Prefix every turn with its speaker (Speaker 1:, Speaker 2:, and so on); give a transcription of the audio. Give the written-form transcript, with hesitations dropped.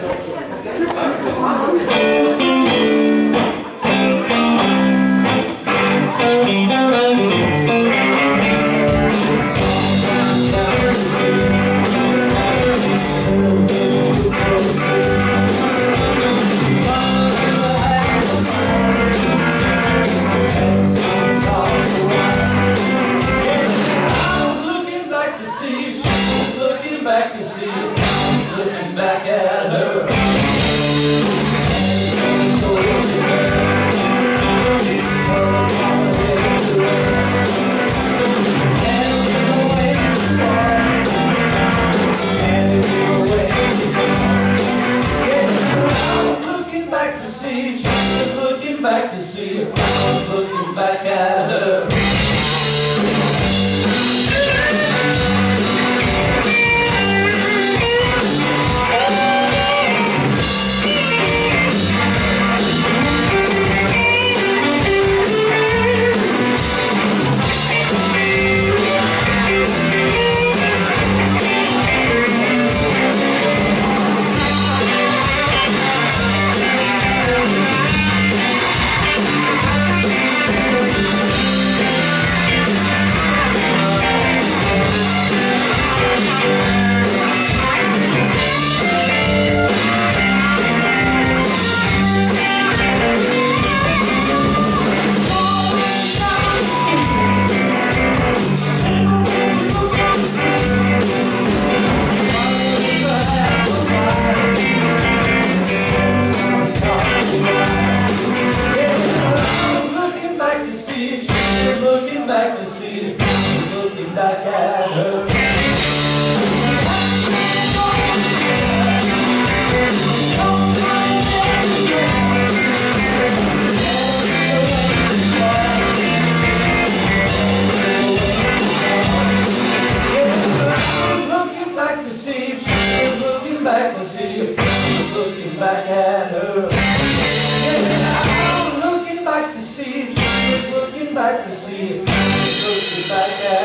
Speaker 1: Back to see, looking back at her. Back to see, she was looking back to see if I was looking back at her. Back to see if I was looking back at her. Looking back to see if she was looking back to see if I was looking back at her. I was looking back to see if she was looking back to see if I was looking back at her.